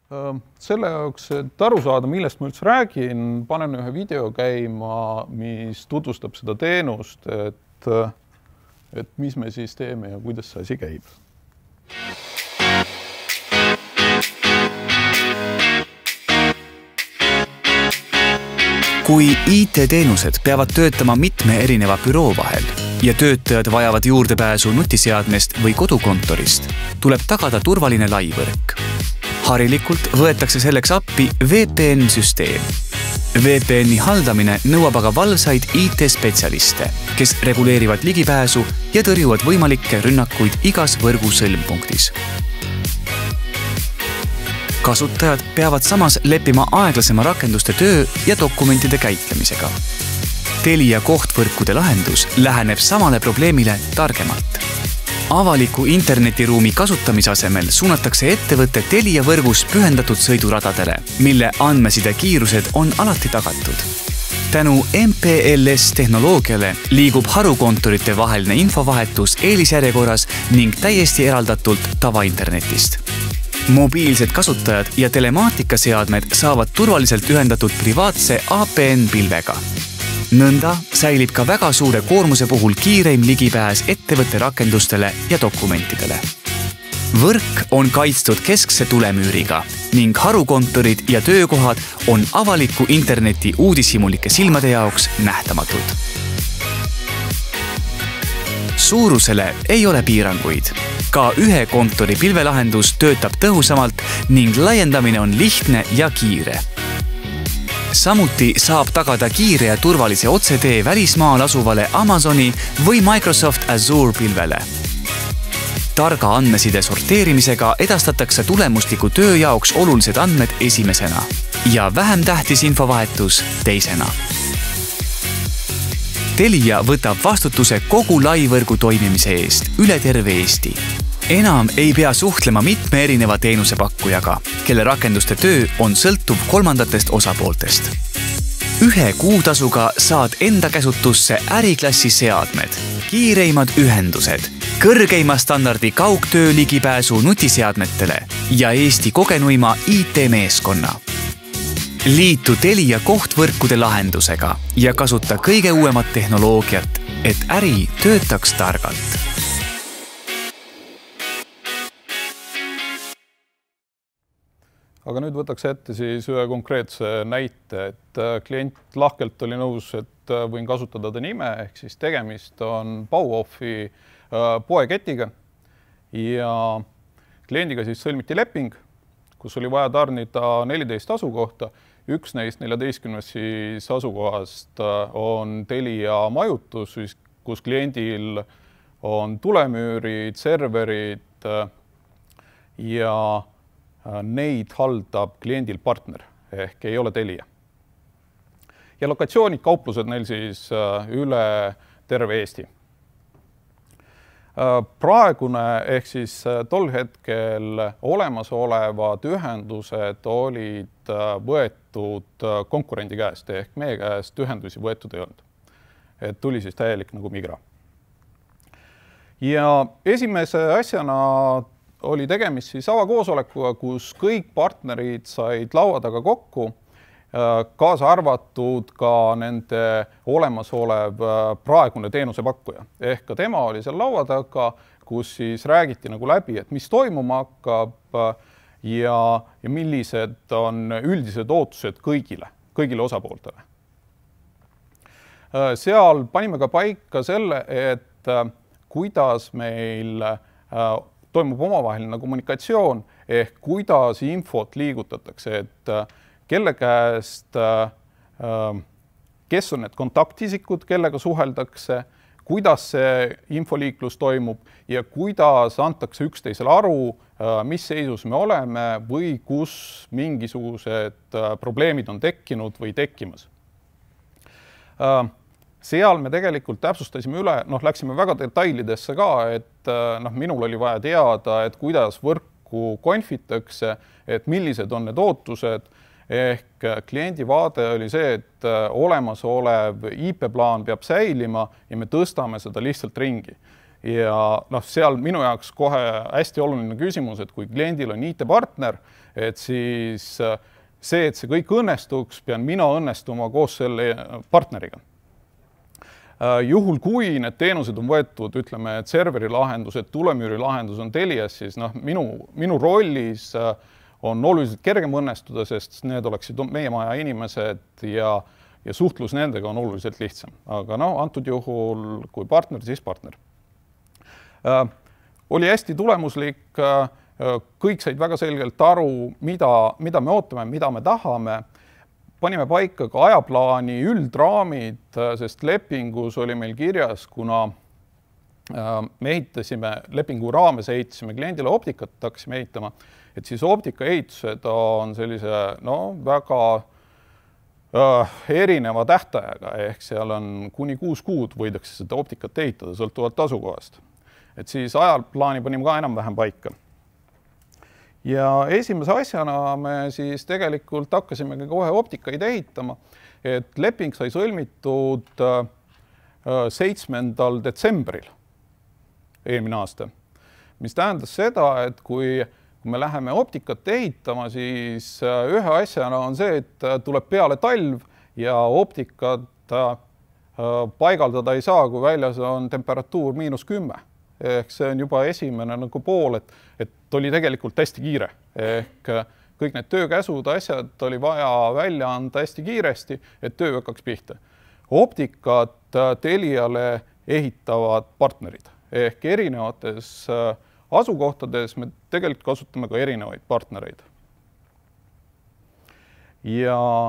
Selle jaoks, et aru saada, millest ma üldse räägin, panen ühe video käima, mis tutvustab seda teenust, et mis me siis teeme ja kuidas see asi käib. Kui IT-teenused peavad töötama mitme erineva büroo vahel ja töötajad vajavad juurdepääsu nutiseadmest või kodukontorist, tuleb tagada turvaline laivõrk. Harilikult võetakse selleks appi VPN-süsteem. VPN-i haldamine nõuab aga valvsaid IT-spetsialiste, kes reguleerivad ligipääsu ja tõrjuvad võimalikke rünnakuid igas võrgu sõlmpunktis. Kasutajad peavad samas leppima aeglasema rakenduste töö ja dokumentide käitlemisega. Telia kohtvõrkude lahendus läheneb samale probleemile targemalt. Avaliku internetiruumi kasutamise asemel suunatakse ettevõtte Telia võrgus pühendatud sõiduradadele, mille andmeside kiirused on alati tagatud. Tänu MPLS-tehnoloogiale liigub harukontorite vaheline infovahetus eelisjärjekorras ning täiesti eraldatult tavainternetist. Mobiilsed kasutajad ja telemaatika-seadmed saavad turvaliselt ühendatud privaatse APN-pilvega. Nõnda säilib ka väga suure koormuse puhul kiireim ligipääs ettevõtte rakendustele ja dokumentidele. Võrk on kaitstud keskse tulemüüriga ning harukontorid ja töökohad on avaliku interneti uudishimulike silmade jaoks nähtamatud. Suurusele ei ole piiranguid. Ka ühe kontori pilvelahendus töötab tõhusamalt ning laiendamine on lihtne ja kiire. Samuti saab tagada kiire ja turvalise otsetee välismaal asuvale Amazoni või Microsoft Azure pilvele. Targa andmeside sorteerimisega edastatakse tulemusliku töö jaoks olulised andmed esimesena ja vähem tähtis infovahetus teisena. Telia võtab vastutuse kogu laivõrgu toimimise eest üle terve Eesti. Enam ei pea suhtlema mitme erineva teenusepakkujaga, kelle rakenduste töö on sõltuv kolmandatest osapooltest. Ühe kuutasuga saad enda käsutusse äriklassi seadmed, kiireimad ühendused, kõrgeima standardi kaugtöö ligipääsu nutiseadmetele ja Eesti kogenuima IT-meeskonna. Liitu Telia kohtvõrkude lahendusega ja kasuta kõige uuemat tehnoloogiat, et äri töötaks targalt. Aga nüüd võtaks ette siis ühe konkreetse näite, et klient lahkelt oli nõus, et võin kasutada ta nime, ehk siis tegemist on Bauhofi poeketiga ja kliendiga siis sõlmiti leping, kus oli vaja tarnida 14 asukohta. Üks neist 14 siis asukohast on Telia majutus, kus kliendil on tulemüürid, serverid ja neid haldab kliendil partner ehk ei ole Telia. Ja lokatsioonid, kauplused neil siis üle terve Eesti. Praegune ehk siis tol hetkel olemasolevad ühendused olid võetud konkurendi käest ehk meie käest ühendusi võetud ei olnud. Et tuli siis täielik nagu migra. Ja esimese asjana oli tegemist siis avakoosolekuga, kus kõik partnerid said laua taga kokku, kaasa arvatud ka nende olemasolev praegune teenusepakkuja. Ehk ka tema oli seal laua taga, kus siis räägiti nagu läbi, et mis toimuma hakkab ja millised on üldised ootused kõigile osapooltele. Seal panime ka paika selle, et kuidas meil toimub omavaheline kommunikatsioon ehk kuidas infot liigutatakse, et kelle käest, kes on need kontaktisikud, kellega suheldakse, kuidas see infoliiklus toimub ja kuidas antakse üksteisele aru, mis seisus me oleme või kus mingisugused probleemid on tekkinud või tekkimas. Seal me tegelikult täpsustasime üle, läksime väga detailidesse ka, et minul oli vaja teada, et kuidas võrku konfitakse, et millised on need ootused, ehk kliendi vaade oli see, et olemasolev IP-plaan peab säilima ja me tõstame seda lihtsalt ringi. ja seal minu jaoks kohe hästi oluline küsimus, et kui kliendil on IT-partner, et siis see, et see kõik õnnestuks, pean mina õnnestuma koos selle partneriga. Juhul, kui need teenused on võetud, ütleme, et serveri lahendused, tulemüüri lahendus on Telias, siis minu rollis on oluliselt kergem õnnestuda, sest need oleksid meie maja inimesed ja suhtlus nendega on oluliselt lihtsam. Aga antud juhul, kui partner, siis partner. Oli hästi tulemuslik, kõik said väga selgelt aru, mida me ootame, mida me tahame. Panime paika ka ajaplaani üldraamid, sest lepingus oli meil kirjas, kuna me ehitasime, lepingu raames ehitasime kliendile optikat, hakkasime ehitama, et siis optika ehitused on sellise väga erineva tähtajaga, ehk seal on kuni 6 kuud võidakse seda optikat ehitada, sõltuvalt asukohast. Et siis ajaplaani panime ka enam-vähem paika. Ja esimese asjana me siis tegelikult hakkasime kohe optikaid ehitama, et leping sai sõlmitud 7. detsembril eelmine aasta, mis tähendas seda, et kui me läheme optikat ehitama, siis ühe asjana on see, et tuleb peale talv ja optikat paigaldada ei saa, kui väljas on temperatuur -10. Ehk see on juba esimene pool, et oli tegelikult hästi kiire. Ehk kõik need töökäsud, asjad oli vaja välja anda hästi kiiresti, et töö hakkaks pihta. Optikat Teliale ehitavad partnerid. Ehk erinevates asukohtades me tegelikult kasutame ka erinevaid partnereid. Ja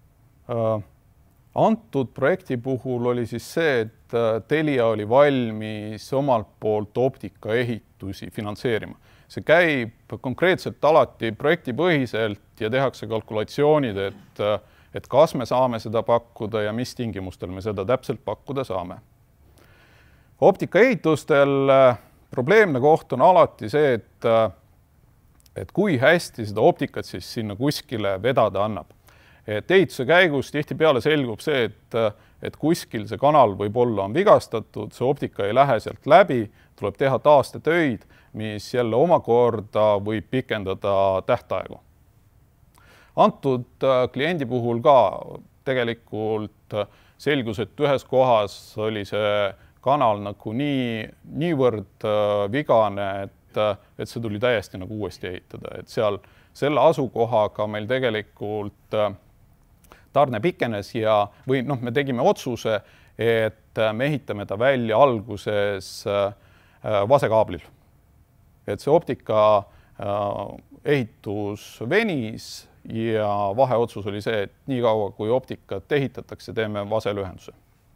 antud projekti puhul oli siis see, et Telia oli valmis omalt poolt optika ehitusi finantseerima. See käib konkreetselt alati projektipõhiselt ja tehakse kalkulatsioonid, et kas me saame seda pakkuda ja mis tingimustel me seda täpselt pakkuda saame. Optika ehitustel probleemne koht on alati see, et kui hästi seda optikat siis sinna kuskile vedada annab. Et ehituse käigus tihtipeale selgub see, et kuskil see kanal võib-olla on vigastatud, see optika ei lähe sealt läbi, tuleb teha taastetöid, mis jälle omakorda võib pikendada tähtaegu. Antud kliendi puhul ka tegelikult selgus, et ühes kohas oli see kanal niivõrd vigane, et see tuli täiesti uuesti ehitada. Et seal selle asukohaga meil tegelikult tarne pikenes või me tegime otsuse, et me ehitame ta välja alguses vasekaablil. Et see optika ehitus venis ja vaheotsus oli see, et nii kaua kui optikat ehitatakse, teeme vaselühenduse.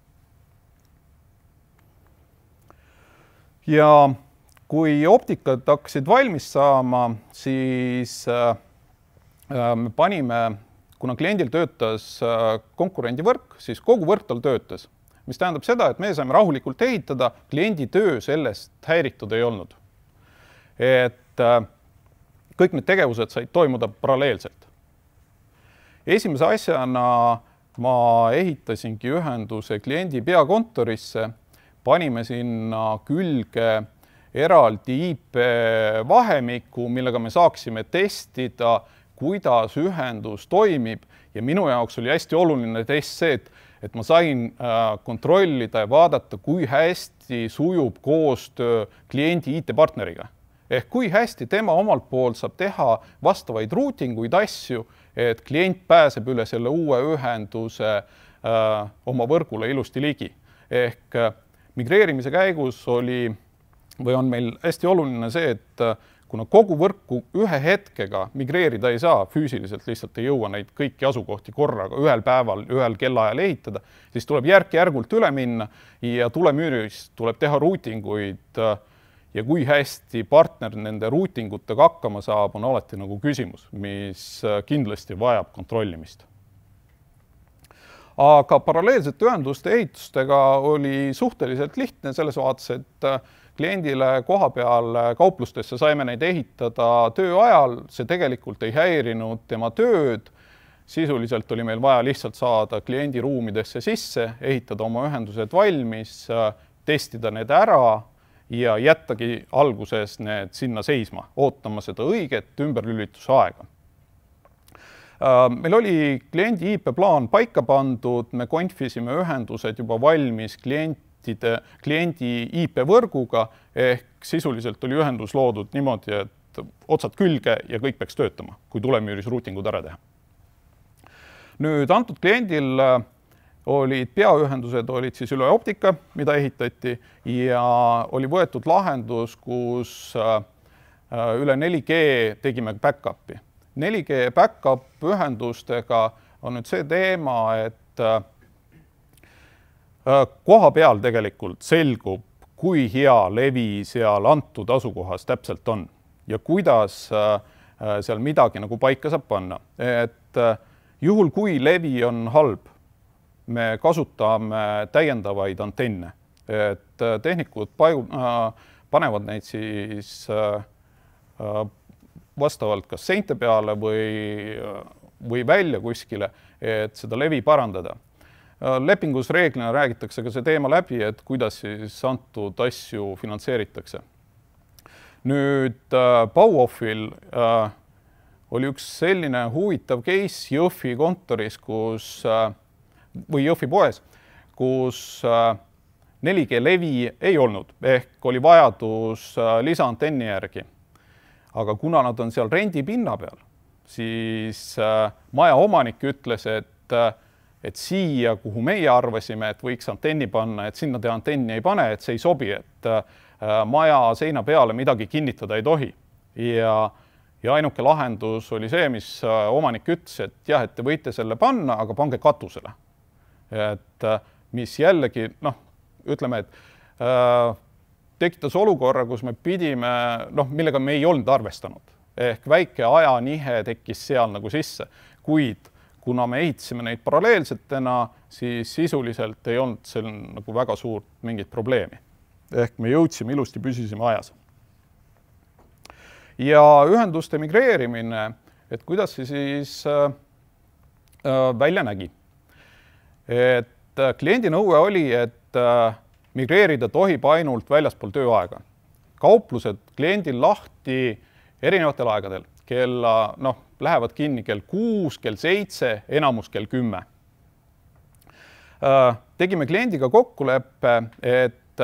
Ja kui optikad hakkasid valmis saama, siis me panime, kuna kliendil töötas konkurendivõrk, siis kogu võrk tal töötas, mis tähendab seda, et me saime rahulikult ehitada, kliendi töö sellest häiritud ei olnud. Et kõik need tegevused said toimuda paralleelselt. Esimese asjana ma ehitasingi ühenduse kliendi peakontorisse, panime sinna külge eraldi IP vahemiku, millega me saaksime testida, kuidas ühendus toimib ja minu jaoks oli hästi oluline test see, et ma sain kontrollida ja vaadata, kui hästi sujub koostöö kliendi IT-partneriga. Ehk kui hästi tema omalt poolt saab teha vastavaid ruutinguid asju, et klient pääseb üle selle uue ühenduse oma võrgule ilusti ligi. Ehk migreerimise käigus on meil hästi oluline see, et kuna kogu võrku ühe hetkega migreerida ei saa, füüsiliselt lihtsalt ei jõua neid kõiki asukohti korraga ühel päeval, ühel kellaajal ehitada, siis tuleb järk-järgult üle minna ja tulemüüris tuleb teha ruutinguid ja kui hästi partner nende ruutingutega hakkama saab, on alati küsimus, mis kindlasti vajab kontrollimist. Aga paralleelselt ühenduste ehitustega oli suhteliselt lihtne selles vaates, et kliendile koha peal kauplustesse saime neid ehitada töö ajal, see tegelikult ei häirinud tema tööd. Sisuliselt oli meil vaja lihtsalt saada kliendi ruumidesse sisse, ehitada oma ühendused valmis, testida need ära ja jättagi alguses need sinna seisma, ootama seda õiget ümberlülituse aega. Meil oli kliendi IP-plaan paika pandud, me konfisime ühendused juba valmis kliendi IP-võrguga ehk sisuliselt oli ühendus loodud niimoodi, et otsad külge ja kõik peaks töötama, kui tulemüüris ruutingud ära teha. Nüüd antud kliendil olid peaühendused olid siis üle optika, mida ehitati ja oli võetud lahendus, kus üle 4G tegime back-up'i. 4G back-up ühendustega on nüüd see teema, et koha peal tegelikult selgub, kui hea levi seal antud asukohas täpselt on ja kuidas seal midagi nagu paika saab panna. Et juhul, kui levi on halb, me kasutame täiendavaid antenne. Et tehnikud panevad neid siis vastavalt kas seinte peale või välja kuskile, et seda levi parandada. Lepingus reeglina räägitakse ka see teema läbi, et kuidas siis antud asju finantseeritakse. Nüüd Bauhofil oli üks selline huvitav case Jõhvi kontoris, või Jõhvi poes, kus 4G levi ei olnud, ehk oli vajadus lisaantenni järgi. Aga kuna nad on seal rendipinna peal, siis maja omanik ütles, et siia, kuhu meie arvasime, et võiks antenni panna, et sinna te antenni ei pane, et see ei sobi, et maja seina peale midagi kinnitada ei tohi. Ja ainuke lahendus oli see, mis omanik ütles, et jah, et te võite selle panna, aga pange katusele. Et mis jällegi, ütleme, et tekitas olukorra, kus me pidime, millega me ei olnud arvestanud. Ehk väike ajanihe tekkis seal nagu sisse, kuid kuna me ehitasime neid paralleelsetena, siis sisuliselt ei olnud seal nagu väga suurt mingit probleemi. Ehk me jõudsime ilusti, püsisime ajas. Ja ühenduste migreerimine, et kuidas see siis välja nägi. Et kliendi nõue oli, et migreerida tohib ainult väljaspool tööaega. Kauplused kliendil lahti erinevatel aegadel. Lähevad kinni kell 6, kell 7, enamus kell 10. Tegime kliendiga kokkuleppe, et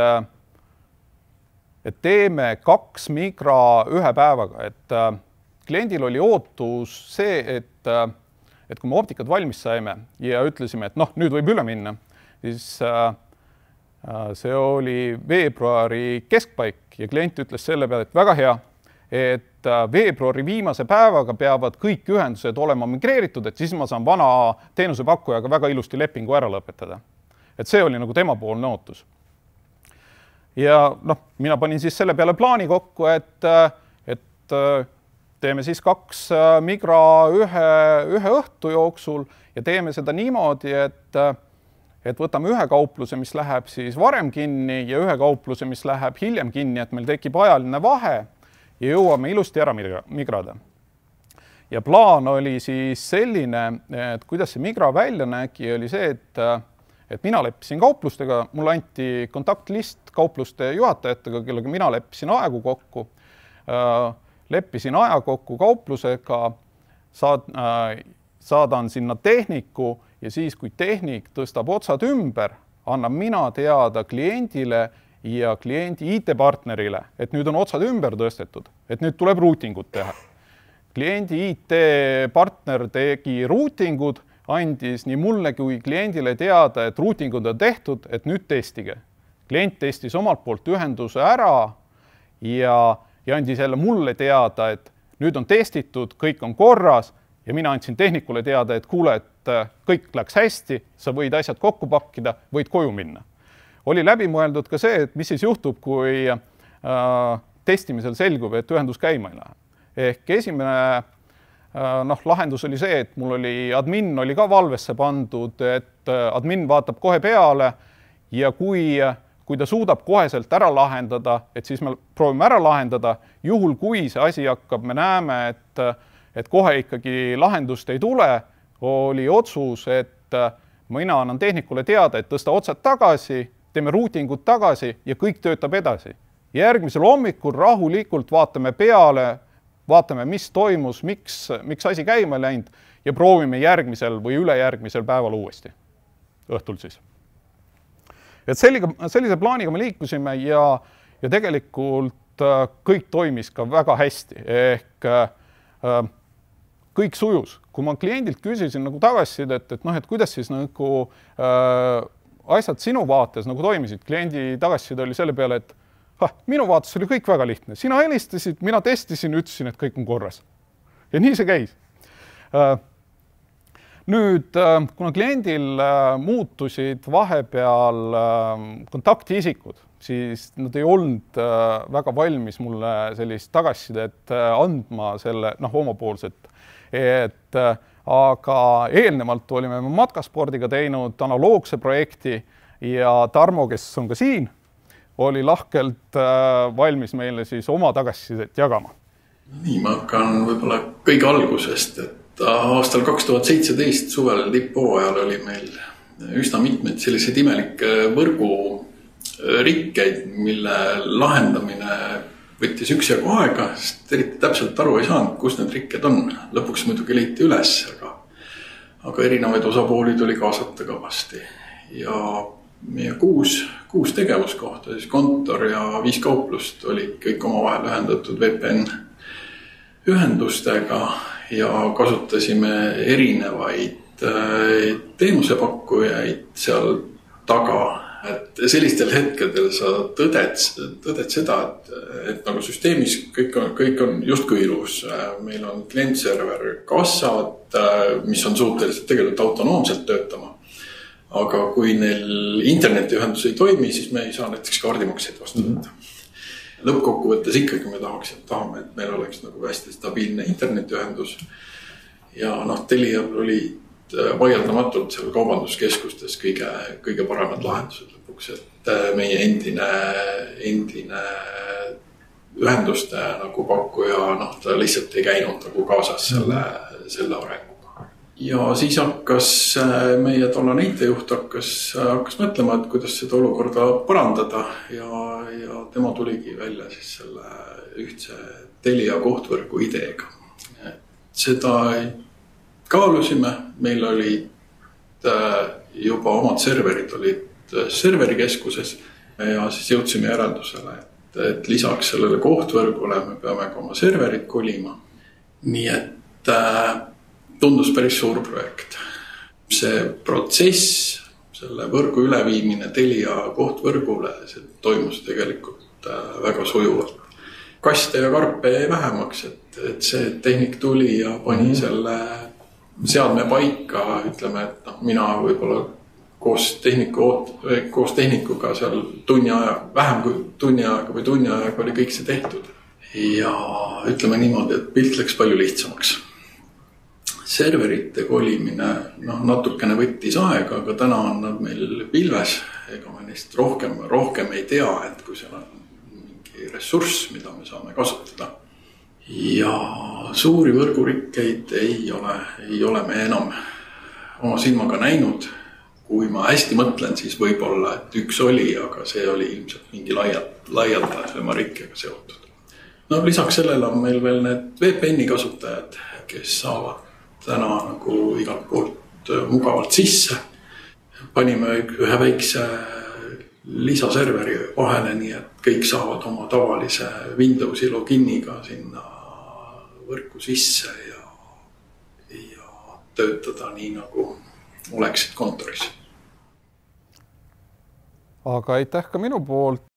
teeme 2 migra ühe päevaga. Et kliendil oli ootus see, et kui me optikad valmis saime ja ütlesime, et nüüd võib üle minna, siis see oli veebruari keskpaik ja klient ütles selle peale, et väga hea, et veebruari viimase päevaga peavad kõik ühendused olema migreeritud, et siis ma saan vana teenusepakkujaga väga ilusti lepingu ära lõpetada. Et see oli nagu temapoolne ootus. Ja mina panin siis selle peale plaani kokku, et teeme siis 2 migra ühe õhtu jooksul ja teeme seda niimoodi, et võtame ühe kaupluse, mis läheb siis varem kinni ja ühe kaupluse, mis läheb hiljem kinni, et meil tekib ajaline vahe ja jõuame ilusti ära migrada. Ja plaan oli siis selline, et kuidas see migra välja nägi, oli see, et mina leppisin kauplustega, mulle anti kontaktlist kaupluste juhatajatega, kellega mina leppisin aegu kokku. Leppisin aja kokku kauplusega, saadan sinna tehniku ja siis, kui tehnik tõstab otsad ümber, annan mina teada kliendile ja kliendi IT-partnerile, et nüüd on otsad ümber tõstetud, et nüüd tuleb ruutingut teha. Kliendi IT-partner tegi ruutingud, andis nii mulle kui kliendile teada, et ruutingud on tehtud, et nüüd testige. Klient testis omalt poolt ühenduse ära ja andis jälle mulle teada, et nüüd on testitud, kõik on korras ja mina andsin tehnikule teada, et kuule, et kõik läks hästi, sa võid asjad kokku pakkida, võid koju minna. Oli läbi mõeldud ka see, et mis siis juhtub, kui testimisel selgub, et ühendus käima ei lähe. Ehk esimene lahendus oli see, et mul oli admin oli ka valvesse pandud, et admin vaatab kohe peale ja kui ta suudab koheselt ära lahendada, et siis me proovime ära lahendada. Juhul, kui see asi hakkab, me näeme, et kohe ikkagi lahendust ei tule, oli otsus, et mina annan tehnikule teada, et tõsta otsad tagasi, teeme ruutingud tagasi ja kõik töötab edasi. Järgmisel hommikul rahulikult vaatame peale, vaatame, mis toimus, miks asi käima läinud ja proovime järgmisel või ülejärgmisel päeval uuesti, õhtul siis. Et sellise plaaniga me liikusime ja tegelikult kõik toimis ka väga hästi, ehk kõik sujus. Kui ma kliendilt küsisin nagu tagasisidet, et kuidas siis nagu asjad sinu vaates nagu toimisid, kliendi tagasiside oli selle peale, et minu vaates oli kõik väga lihtne. Sina helistasid, mina testisin, ütlesin, et kõik on korras. Ja nii see käis. Nüüd, kuna kliendil muutusid vahepeal kontaktisikud, siis nad ei olnud väga valmis mulle sellist tagasisidet andma selle omapoolset. Aga eelnevalt olime matkaspordiga teinud analoogse projekti ja Tarmo, kes on ka siin, oli lahkelt valmis meile siis oma tagasisidet jagama. Nii, ma hakkan võib-olla kõige algusest, et aastal 2017 suvel tipphooajal oli meil üsna mitmeid selliseid imelikke võrgurikkeid, mille lahendamine võttis üksjagu aega, sest eriti täpselt aru ei saanud, kus need rikked on. Lõpuks muidugi leiti üles, aga erinevaid osapooli tuli kaasata kõvasti. Ja meie kuus tegevuskohta, siis kontor ja 5 kauplust oli kõik omavahel ühendatud VPN ühendustega ja kasutasime erinevaid teenusepakkujaid seal taga. Et sellistel hetkedel sa tõded seda, et nagu süsteemis kõik on justkui ilus. Meil on klientserver kassad, mis on suhteliselt tegelikult autonoomselt töötama. Aga kui neil internetiühendus ei toimi, siis me ei saa näiteks kaardimakseid vastu võtta. Lõppkokkuvõttes ikkagi me tahame, et meil oleks nagu hästi stabiilne internetiühendus. Ja Telial oli vaieldamatult seal kaubanduskeskustes kõige paremad lahendused lõpuks, et meie endine ühenduste nagu pakkuja, ta lihtsalt ei käinud nagu kaasas selle arenguga. Ja siis hakkas meie tollane IT-juht hakkas mõtlema, et kuidas seda olukorda parandada ja tema tuligi välja siis selle ühtse Telia kohtvõrgu ideega. Seda kaalusime, meil olid juba omad serverid olid serverikeskuses ja siis jõudsime järeldusele, et lisaks sellele kohtvõrgule me peame ka oma serverid kolima. Nii et tundus päris suur projekt. See protsess, selle võrgu üleviimine Telia kohtvõrgule, see toimus tegelikult väga sujuvalt. Kaste ja karpe jäi vähemaks, et see tehnik tuli ja pani selle seadme paika, ütleme, et mina võib-olla koos tehnikuga seal vähem kui tunni aega oli kõik see tehtud. Ja ütleme niimoodi, et pilt läks palju lihtsamaks. Serverite kolimine natukene võttis aega, aga täna on nad meil pilves. Ega me neist rohkem ei tea, et kui seal on mingi ressurss, mida me saame kasutada. Ja suuri võrgurikkeid ei ole me enam oma silmaga näinud. Kui ma hästi mõtlen, siis võib-olla, et üks oli, aga see oli ilmselt mingi laialdasema rikkega seotud. Lisaks sellele on meil veel need VPN-i kasutajad, kes saavad täna nagu igalt poolt mugavalt sisse. Panime ühe väikse lisaserveri vahele, nii et kõik saavad oma tavalise Windowsi loginiga sinna võrku sisse ja töötada nii, nagu oleksid kontoris. Aga aitäh ka minu poolt.